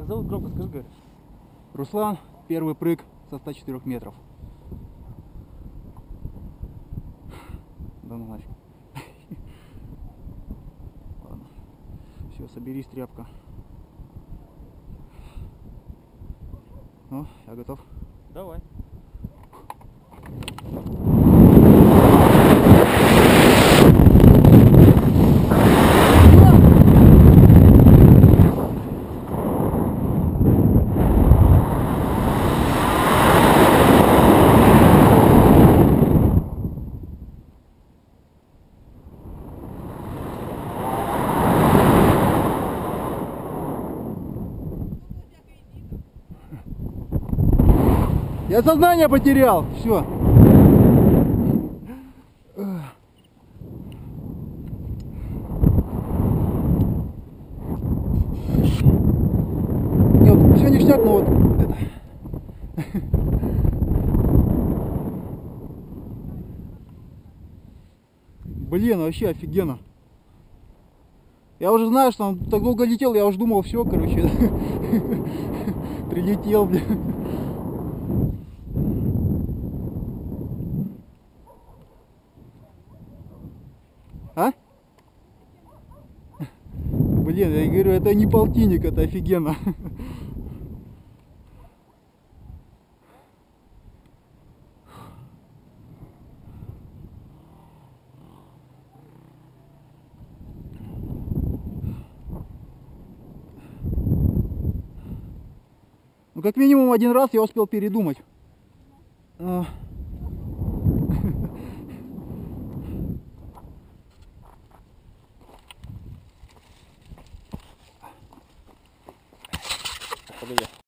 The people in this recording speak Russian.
Как зовут громко, скажи, говоришь? Руслан, первый прыг со 104 метров. Да ну нафиг. Ладно. Все, соберись, тряпка. Ну, я готов. Давай. Я сознание потерял. Все. Нет, все ништяк, но вот это. Блин, вообще офигенно. Я уже знаю, что он так долго летел, я уже думал, все, короче, прилетел, блин. А? Блин, я говорю, это не полтинник, это офигенно. Ну, как минимум один раз я успел передумать. Погоди.